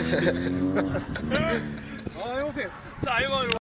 Ja, det var fint. Det er jo bare